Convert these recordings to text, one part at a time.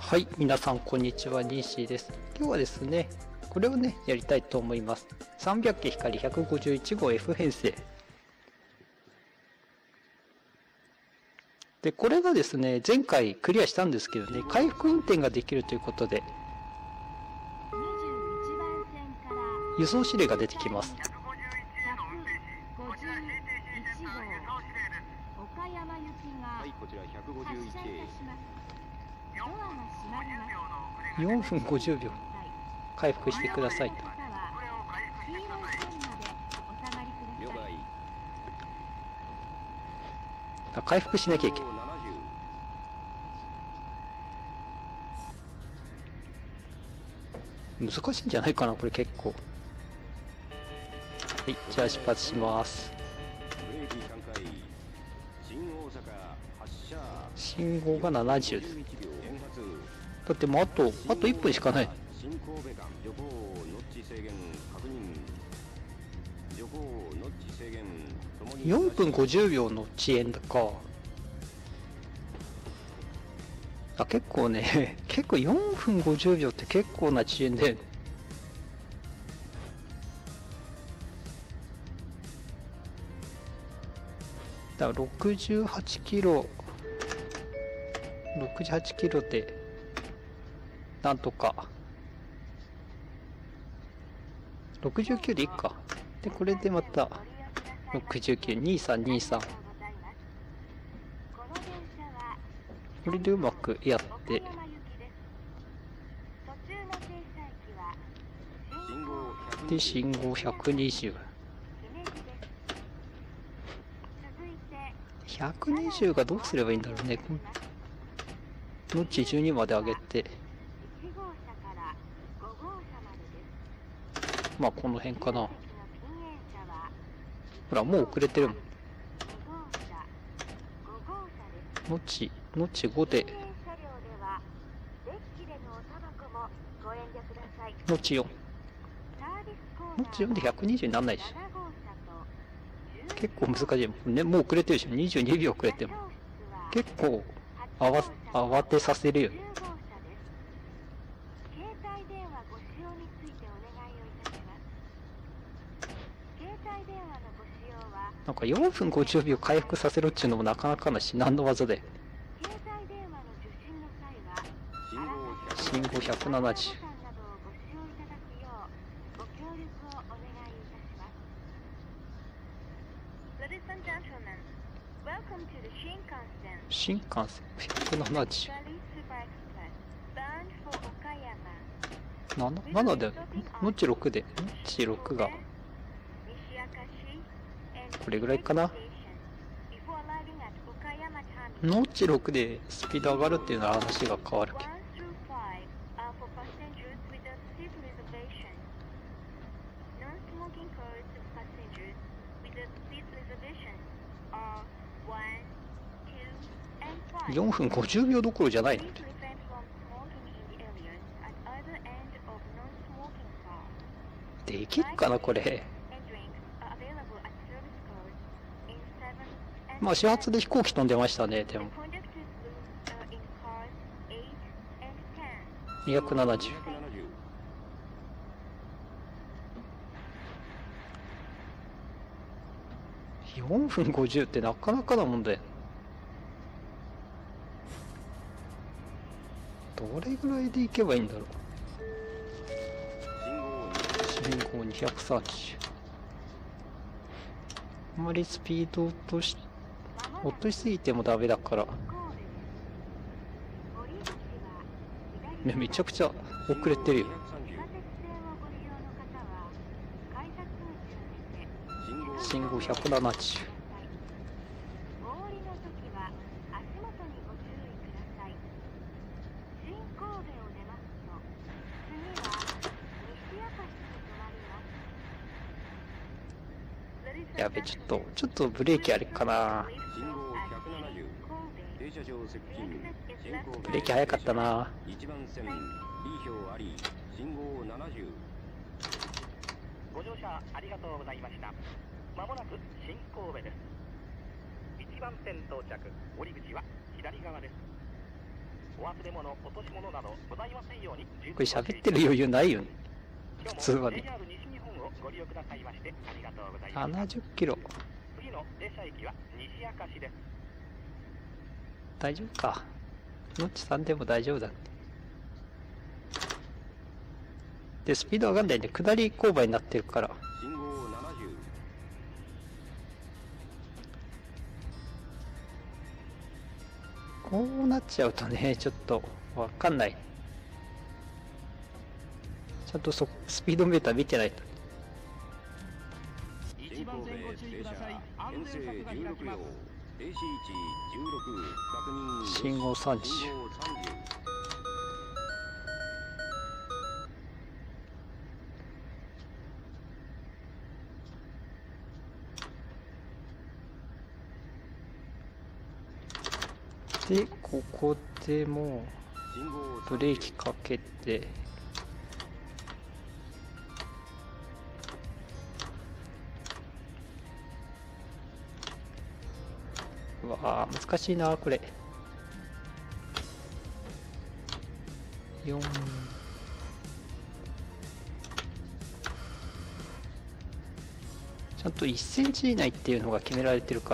はい、皆さんこんにちは、ニーシーです。今日はですね、これをね、やりたいと思います。300系光151号 F 編成。で、これがですね、前回クリアしたんですけどね、回復運転ができるということで、輸送指令が出てきます。 はい、こちら151A。 4分50秒回復してくださいと。 了解。 回復しなきゃいけない。難しいんじゃないかなこれ結構。はい、じゃあ出発します。 ブレーキ3回。新大阪発車。 信号が70です。 11秒変発。 だってもうあと1分しかない。 新神戸間徐行ノッチ制限確認。徐行ノッチ制限ともに 4分50秒の遅延だか。あ、結構ね結構4分50秒って結構な遅延で、だから68キロでなんとか69でいいか。でこれでまた692323これでうまくやってで信号120 120がどうすればいいんだろうね。ノッチ12まで上げて、まあこの辺かな。ほらもう遅れてるもん。ノッチ5でノッチ4で120にならないし、結構難しいもんね。もう遅れてるし22秒遅れても結構慌てさせるよね。なんか4分50秒回復させるっていうのもなかなかな至難の技で、信号170。新幹線170。7でノッチ6でノッチ6がこれぐらいかな。ノッチ6でスピード上がるっていうのは話が変わるけど、4分50秒どころじゃないので、できるかなこれ。まあ始発で飛行機飛んでましたね。でも270。4分50ってなかなかなもんだよ。どれぐらいで行けばいいんだろう。信号230。あまりスピード落としすぎてもダメだから、めちゃくちゃ遅れてるよ。信号170。やべ、ちょっとブレーキあれかな。ブレーキ早かったな。 1番線 B 表あり信号70。 ご乗車ありがとうございました。まもなく新神戸です。1番線到着。降り口は左側です。 お忘れ物、落とし物などございませんように。 これ喋ってる余裕ないよね。普通はね。 JR 西日本をご利用くださいましてありがとうございます。 70キロ。 次の停車駅は西明石です。 大丈夫か。ノッチさんでも大丈夫だね。で、スピード上がんないんで、下り勾配になってるから。 信号70。 こうなっちゃうとね、ちょっとわかんない。ちゃんとスピードメーター見てないと。 新神戸停車編成16両 AC116 確認。 信号30。 信号30。 で、ここでも信号うブレーキかけて、うわー難しいなこれ。4、ちゃんと1センチ以内っていうのが決められてるから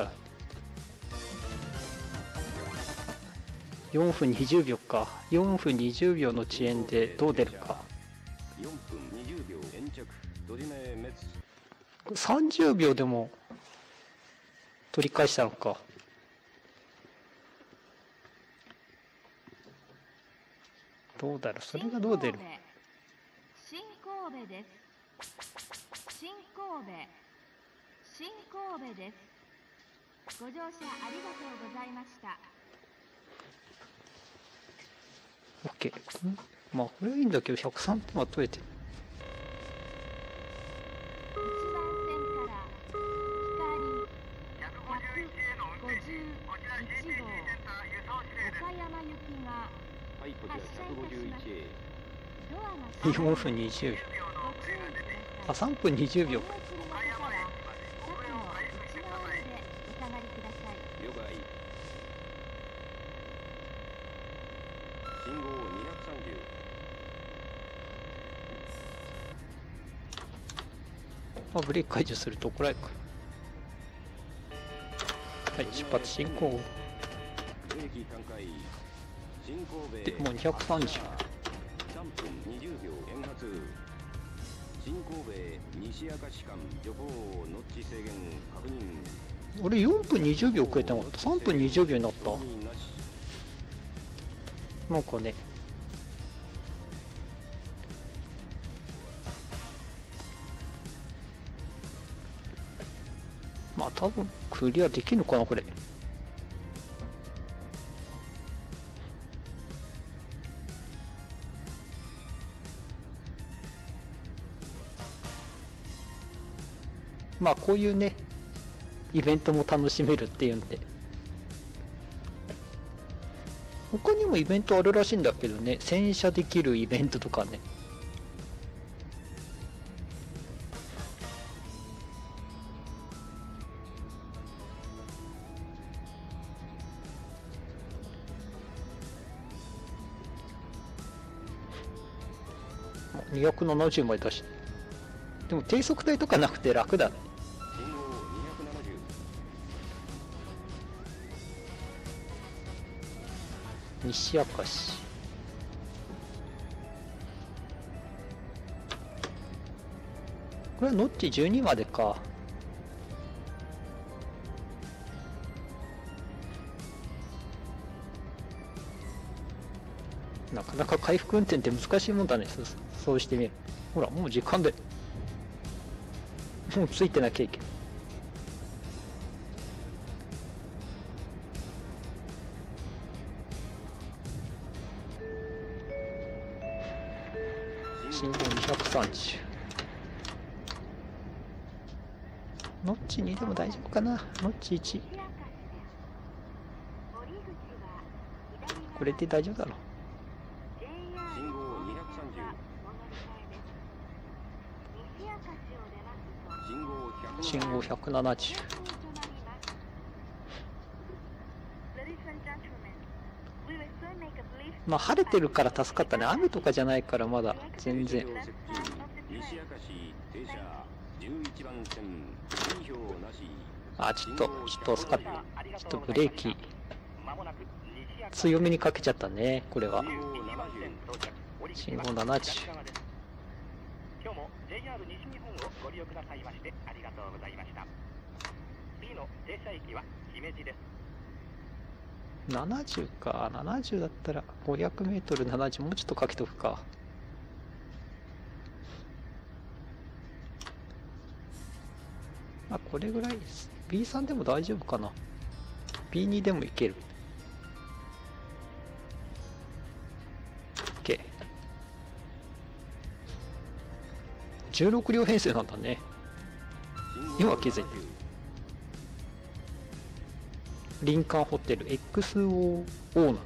。4分20秒か。4分20秒の遅延でどう出るか。 4分20秒延着閉じ目滅。 30秒でも取り返したのか。どうだろう、それがどう出る。 新神戸です。新神戸。新神戸です。ご乗車ありがとうございました。 OK。まあこれはいいんだけど、103点は取れてる。 1番線から光151号岡山行きがはい、こちら151A。 ドアが 4分20秒。あ、3分20秒か。 了解。信号230。 まあ、ブレーキ解除すると怒られるか。はい、出発進行。 ブレーキ寛解。新神戸でもう230。 3分20秒減発。新神戸西明石間徐行ノッチ制限確認。 俺4分20秒超えたのかった。3分20秒になった確認なし。 なんかね。まあ多分クリアできるのかなこれ。まあこういうねイベントも楽しめるっていうんで。他にもイベントあるらしいんだけどね。洗車できるイベントとかね。270まで出し。でも低速帯とかなくて楽だね。 信号270。 西明石。これはノッチ12までか。なかなか回復運転って難しいもんだね。そうしてみる。ほらもう時間でもうついてなきゃいけない。信号230。ノッチ2でも大丈夫かな。ノッチ1。これで大丈夫だろう。 信号230。 信号170。 Ladies and gentlemen, we will soon まあ晴れてるから助かったね。雨とかじゃないからまだ全然。 西明石停車11番線2票なし。 あ、ちょっと遅かった。ちょっとブレーキ強めにかけちゃったね、これは。信号70。 今日も JR 西日本をご利用くださいましてありがとうございました。次の停車駅は姫路です。 70か。70だったら 500m70 もうちょっとかけとくか。あ、これぐらいです。B3 でも大丈夫かな。B2 でもいける。 OK。 16両編成なんだね。今気づいてる。林間ホテル XO なの。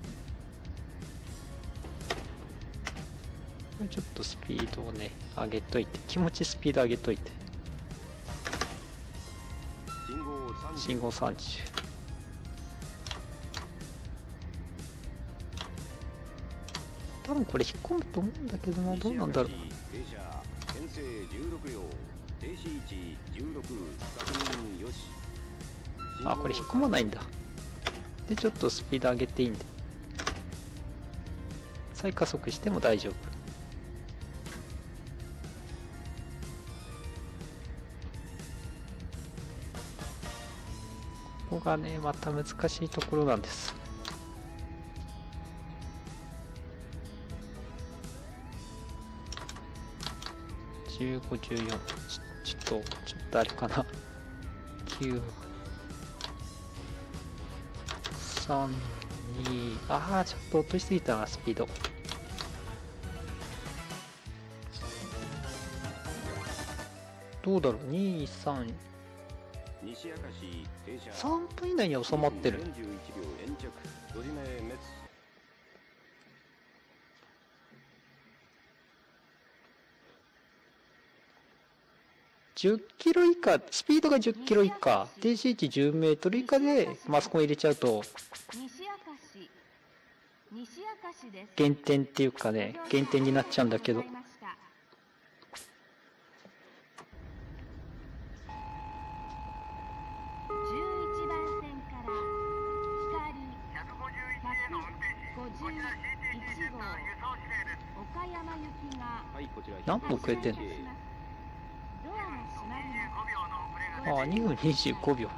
ちょっとスピードをね上げといて、気持ちスピード上げといて。信号30。多分これ引っ込むと思うんだけどな。どうなんだろう。あ、これ引っ込まないんだ。でちょっとスピード上げていいんで、再加速しても大丈夫。ここがねまた難しいところなんです。15、14、ちょっとあれかな。9、3、2、ああちょっと落としすぎたな、スピード。どうだろう。2、3、3分以内に収まってる。10キロ以下、スピードが10キロ以下、停止位置10メートル以下でマスコン入れちゃうと減点っていうかね、減点になっちゃうんだけど。何分くれてんの。ああ、2分25秒。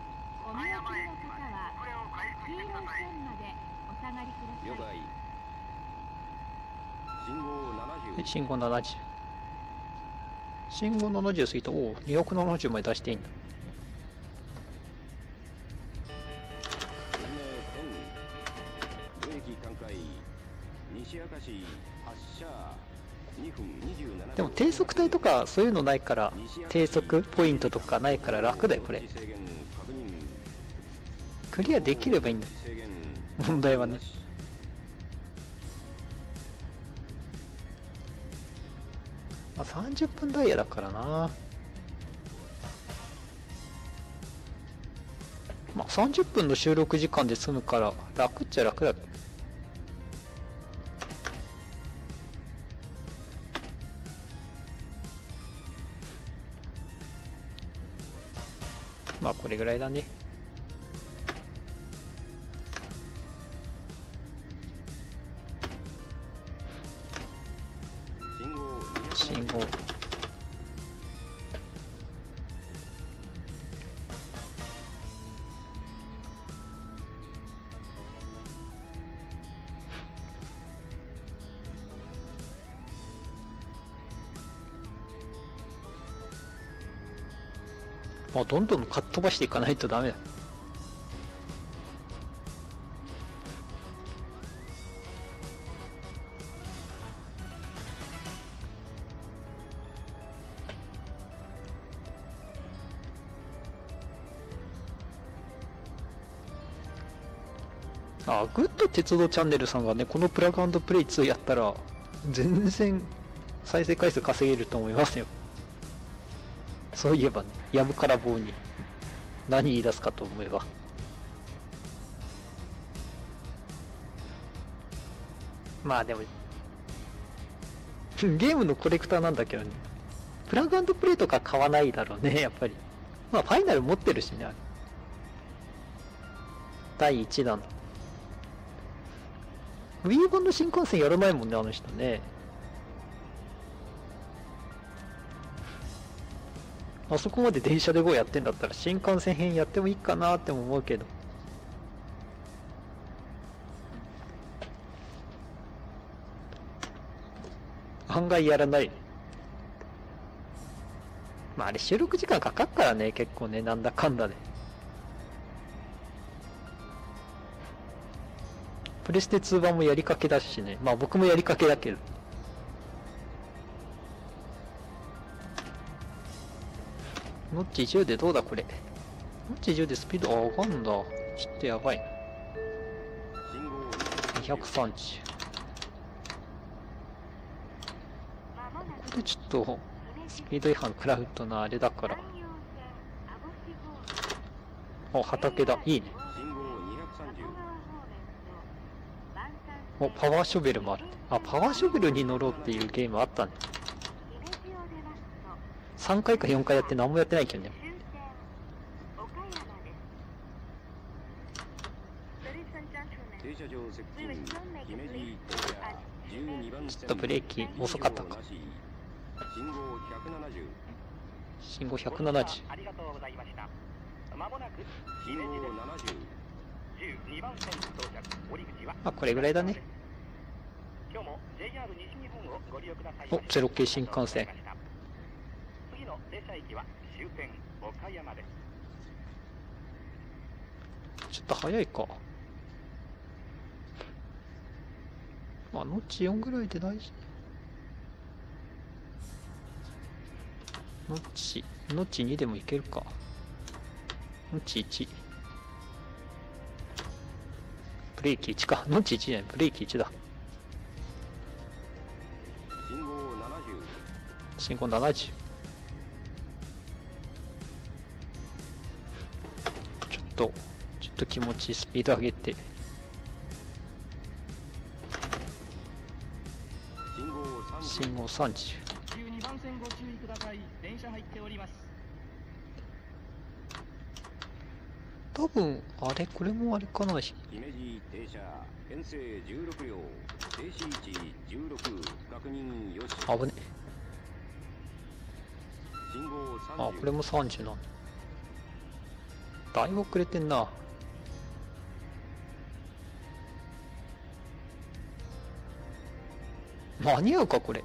信号70。信号70過ぎた。おお、270まで出していいんだ。でも低速帯とかそういうのないから、低速ポイントとかないから楽だよこれ。クリアできればいいんだ。問題はね。まあ、30分ダイヤだからな。まあ30分の収録時間で済むから楽っちゃ楽だ。まあこれぐらいだね。信号まあどんどんかっ飛ばしていかないとダメだ。あ、グッド鉄道チャンネルさんがね、このプラグ&プレイ2やったら、全然再生回数稼げると思いますよ。そういえばね、やぶから棒に何言い出すかと思えば。 まあでもゲームのコレクターなんだけどね、プラグ&プレイとか買わないだろうね、やっぱり。まあファイナル持ってるしね、あれ。第1弾。Wii 版の新幹線やらないもんね、あの人ね。あそこまで電車で GO やってんだったら新幹線編やってもいいかなっても思うけど。案外やらない。まああれ収録時間かかっからね、結構ね、なんだかんだで。プレステ2版もやりかけだしね。まあ僕もやりかけだけど。ノッチ10でどうだこれ。ノッチ10でスピード上がんだ。ちょっとやばいな。230。これちょっとスピード違反食らうとな、あれだから。お、畑だ。いいね。お、パワーショベルもある。あ、パワーショベルに乗ろうっていうゲームあったね。3回か4回やって何もやってないけどね。ちょっとブレーキ遅かったか。信号170。 ありがとうございました。まもなく信号70。12番線到着。折口はあ、これぐらいだね。 今日も JR 西日本をご利用ください。 お、ゼロ系新幹線。 次の停車駅は終点岡山です。 ちょっと早いか。まあ、ノッチ4ぐらいで大事。ノッチ2でもいけるか。ノッチ1。ブレーキ1か。ノッチ1じゃない、ブレーキ1だ。信号70。ちょっと気持ちスピード上げて。信号30。 12番線ご注意ください。電車入っております。 多分あれこれもあれかな。 姫路停車編成16両停止位置16確認よし。 危ね。 信号30。 あ、これも30なんだ。だいぶ遅れてんな。間に合うかこれ。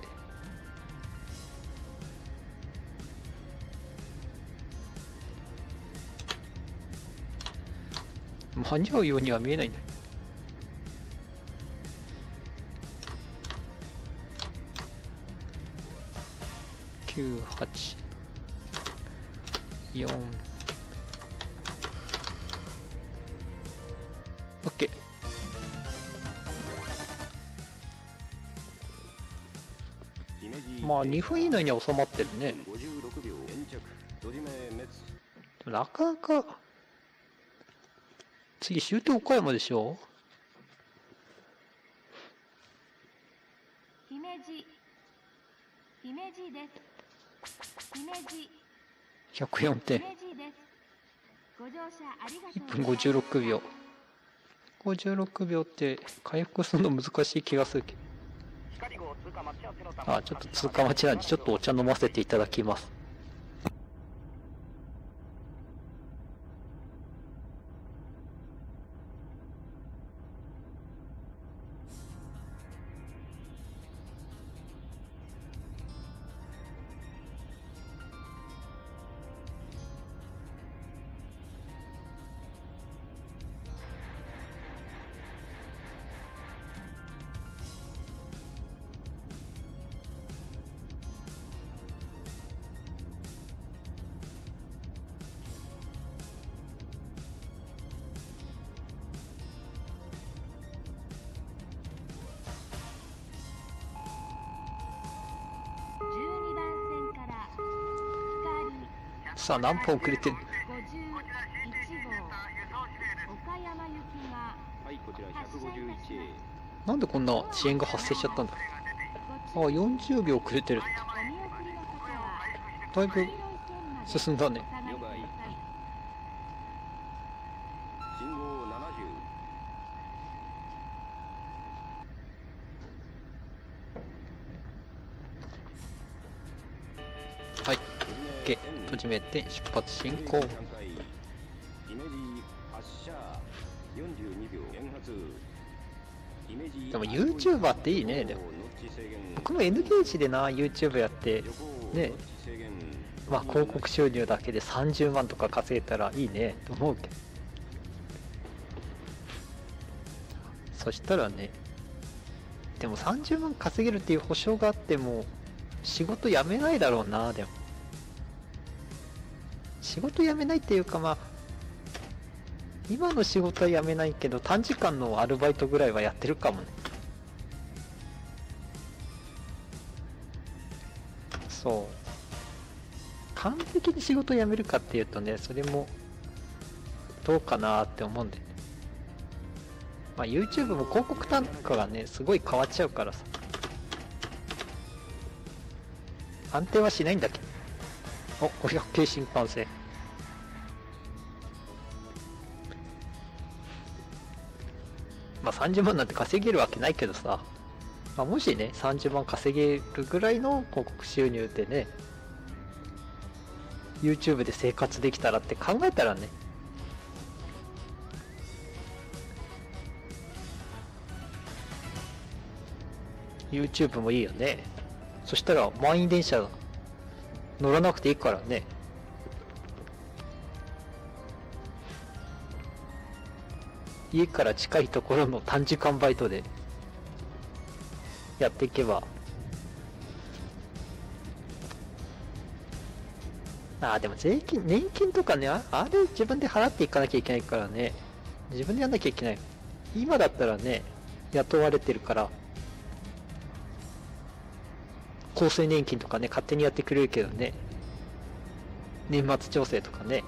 間に合うようには見えないんだ。9、8、4、OK。まあ2分以内には収まってるね。 56秒延着閉じ目滅。 なかなか次終点岡山でしょ。 姫路です。姫路 104点。 姫路です。ご乗車ありがとう 1分56秒。56秒って回復するの難しい気がするけど。あ、ちょっと通過待ちなんでちょっとお茶飲ませていただきます。さあ何分遅れてんの。 51号岡山行きがはい、こちら151。 なんでこんな遅延が発生しちゃったんだ。あ、40秒遅れてる。だいぶ進んだね。 了解。信号70。 はい、OK、閉じめて出発進行。 イメージ発射42秒減発。イメージでも YouTuber っていいね。でも僕も N ゲージでな YouTube やってね、まあ広告収入だけで30万とか稼げたらいいねと思うけど、そしたらね、でも30万稼げるっていう保証があっても仕事辞めないだろうな。でも仕事辞めないっていうか、まあ今の仕事は辞めないけど短時間のアルバイトぐらいはやってるかもね。そう完璧に仕事辞めるかっていうとね、それもどうかなって思うんで、まあ YouTube も広告単価がねすごい変わっちゃうからさ、安定はしないんだけど。お、500系新幹線。まあ30万なんて稼げるわけないけどさ、まあ、もしね30万稼げるぐらいの広告収入でね YouTube で生活できたらって考えたらね、YouTube もいいよね。そしたら満員電車乗らなくていいからね。家から近いところの短時間バイトでやっていけば。ああ、でも税金、年金とかね、あれ自分で払っていかなきゃいけないからね。自分でやんなきゃいけない。今だったらね、雇われてるから、厚生年金とかね、勝手にやってくれるけどね。年末調整とかね。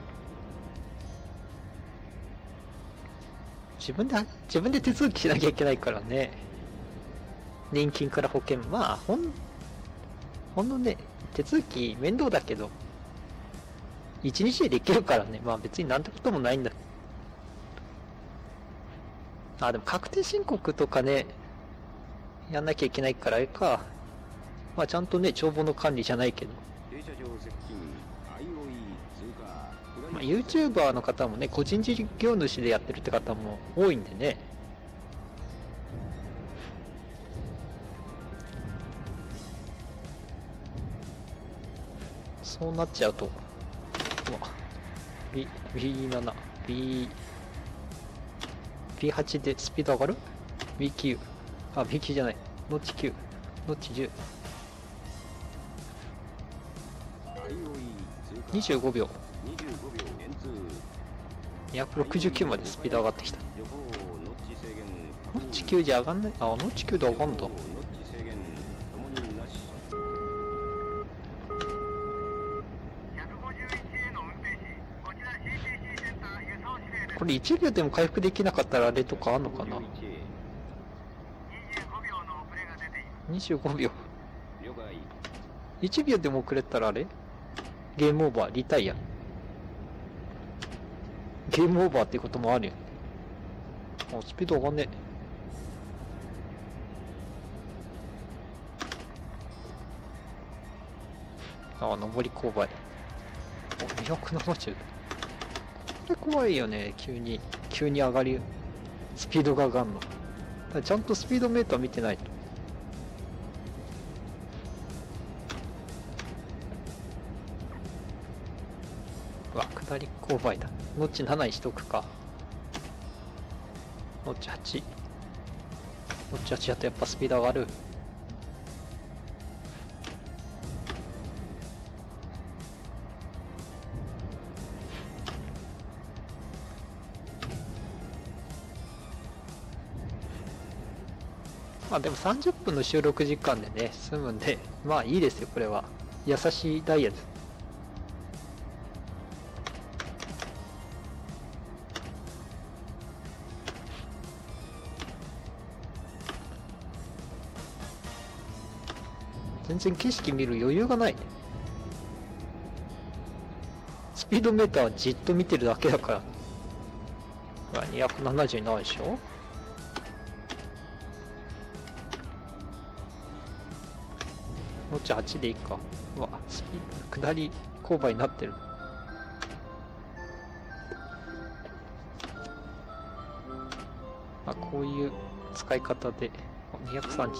自分で手続きしなきゃいけないからね。年金から保険、まあほんのね、手続き面倒だけど、1日でできるからね、まあ別になんてこともないんだ。あ、でも確定申告とかね、やんなきゃいけないからあれか。まあちゃんとね、帳簿の管理じゃないけど。 停車場接近 IOE 通過。 まあ、YouTuber の方もね、個人事業主でやってるって方も多いんでね。そうなっちゃうと、B7、B8 でスピード上がる？ B9、あ、B9 じゃない、ノッチ9、ノッチ10、25秒、269までスピード上がってきた。ノッチ9じゃ上がんない？あ、ノッチ9で上がんだ。これ1秒でも回復できなかったらあれとかあんのかな。25秒。1秒でも遅れたらあれゲームオーバー、リタイア。ゲームオーバーっていうこともあるよね。あ、スピード上がんね。あ、上り勾配。お、270。これ怖いよね、急に上がり、スピードが上がるの。だからちゃんとスピードメーター見てないと。うわ、下り勾配だ。ノッチ7にしとくか。ノッチ8。ノッチ8だとやっぱスピード上がる。まあでも30分の収録時間でね、済むんで、まあいいですよ、これは。優しいダイヤです。 全然景色見る余裕がないね。スピードメーターはじっと見てるだけだから。ほら270になるでしょ。もうちょい8でいいか。うわ、スピード下り勾配になってる。あ、こういう使い方で230。 まもなく終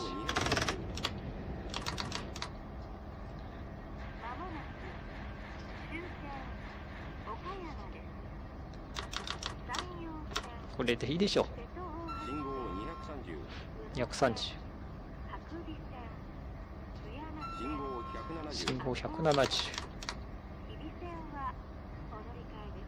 点岡山です。山陽線これでいいでしょ。 瀬戸大橋信号230、 230。 白尾線津山信号170、 信号170。 日比線はお乗り換えです。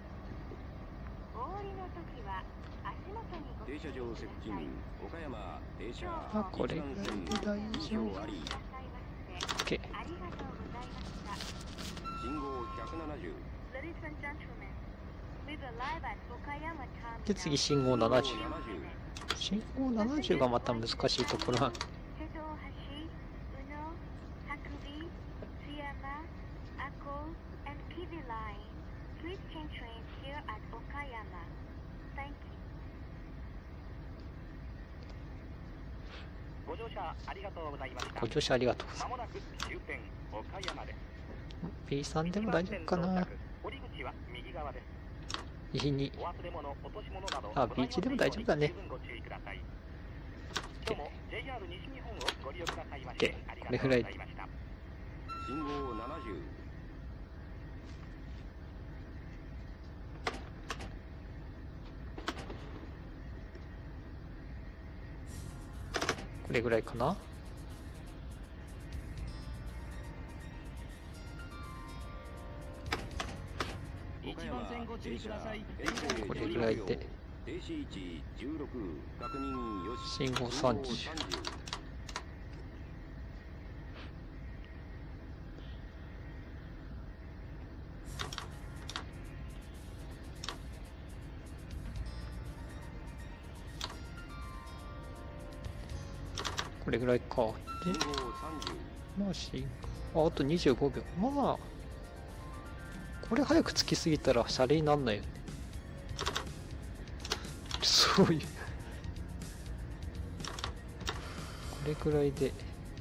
お降りの時は足元にご注意停車場接近岡山停車あ、これぐらいで大丈夫。 ありくださいまして OK。 ありがとうございました。 信号170、 Ladies and gentlemen, we've arrived at Okayama Terminal. で、次信号70。 70、 信号70がまた難しいところなん。 瀬戸大橋、宇野、白尾、津山、阿古 and Kibi Line. Please change trains here at Okayama. Thank you. ご乗車ありがとうございましたご乗車ありがとうございまもなく終点岡山です。 ます。B3 でも大丈夫かな。 降り口は右側です。 E2。 お忘れ物、落とし物などあ、B1 でも大丈夫だね。 十分ご注意ください。今日も JR 西日本をご利用くださいまし OK てありがとうございました。 信号70、 これぐらいかな。 岡山停車これぐらいで。 停止位置16、確認よし。 信号30。これぐらいか。で、 信号30、 まああと25秒。まあ、これ早く着きすぎたらシャレになんないよね。そういう。これぐらいで。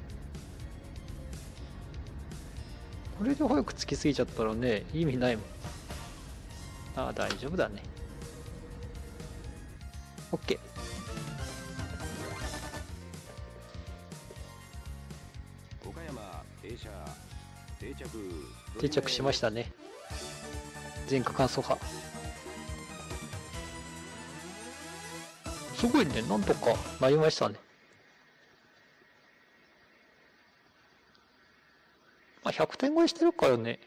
これで早く着きすぎちゃったらね、意味ないもん。ああ、大丈夫だね。OK。 岡山停車定着定着しましたね。全区間走破。すごいね、なんとかなりましたね。まあ、100点超えしてるからね。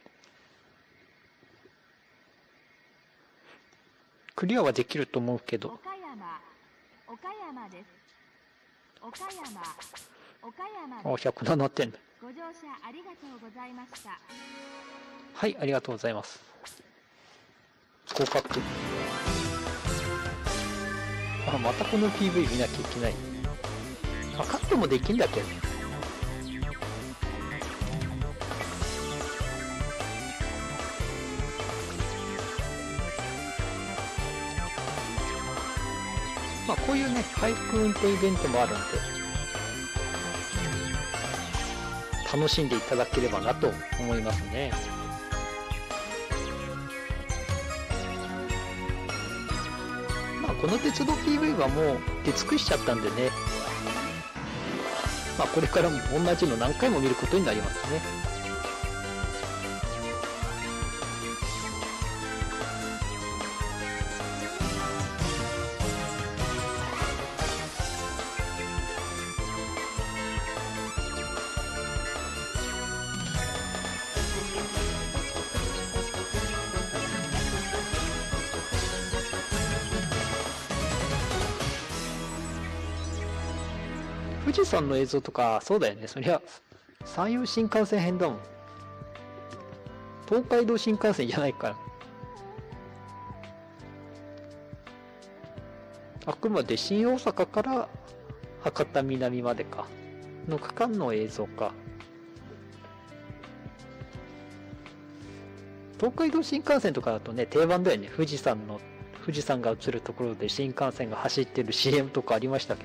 クリアはできると思うけど。 岡山です。岡山あ、 です。 107点。 ご乗車ありがとうございました。 はい、ありがとうございます。合格。あ、またこの PV 見なきゃいけない。あ、カットもできんだけど。まあ、こういうね、回復運転イベントもあるんで、楽しんでいただければなと思いますね。まあ、この鉄道 PV はもう出尽くしちゃったんでね、まあ、これからも同じの何回も見ることになりますね。富士山の映像とか、そうだよね。そりゃ、山陽新幹線編だもん。東海道新幹線じゃないから。あくまで新大阪から博多南までか。の区間の映像か。 東海道新幹線とかだとね、定番だよね。富士山が映るところで新幹線が走ってる CM とかありましたけ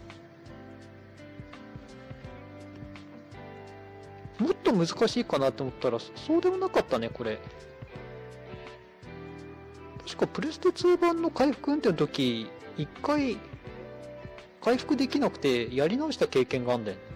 ど。もっと難しいかなと思ったら、そうでもなかったね、これ。確かプレステ2版の回復運転の時、一回回復できなくてやり直した経験があるんだよね。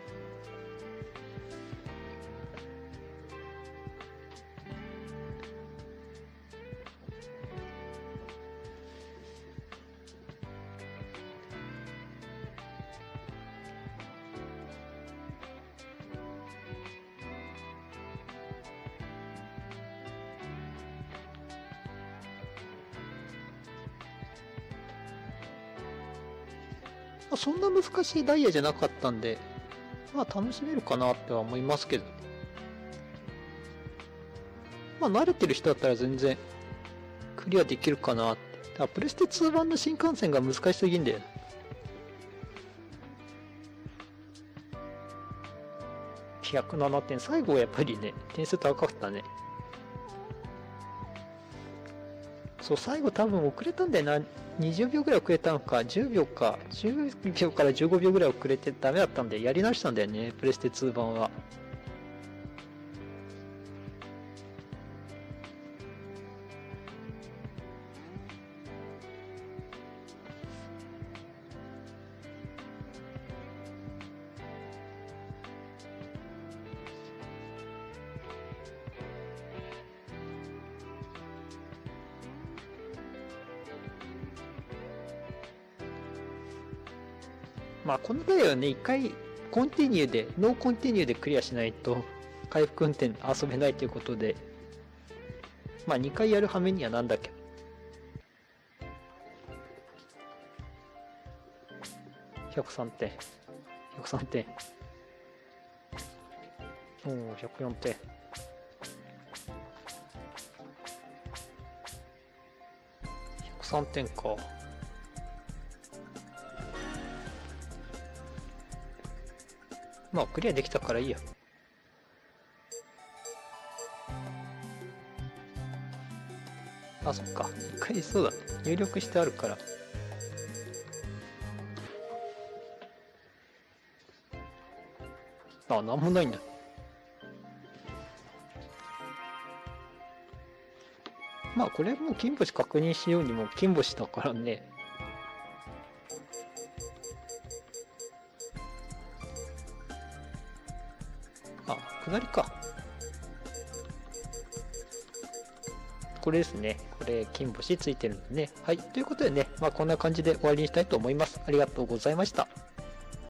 そんな難しいダイヤじゃなかったんで、まあ楽しめるかなっては思いますけど。まあ慣れてる人だったら全然クリアできるかなって。だからプレステ2版の新幹線が難しすぎんだよ。107点。最後はやっぱりね、点数高かったね。そう、最後多分遅れたんだよな。20秒ぐらい遅れたのか、10秒か、10秒から15秒ぐらい遅れてダメだったんで、やり直したんだよね、プレステ2版は。まあこのダイヤはね、一回コンティニューで、ノーコンティニューでクリアしないと回復運転遊べないということで、まあ2回やる羽目にはなんだけど。103点。103点。おお、104点。103点か。まあクリアできたからいいや。あ、そっか。一回そうだね。入力してあるから。あ、なんもないんだ。まあこれもう金星確認しようにも金星だからね。あ、下りか。これですね。これ金星ついてるんでね。はい。ということでね、まあこんな感じで終わりにしたいと思います。ありがとうございました。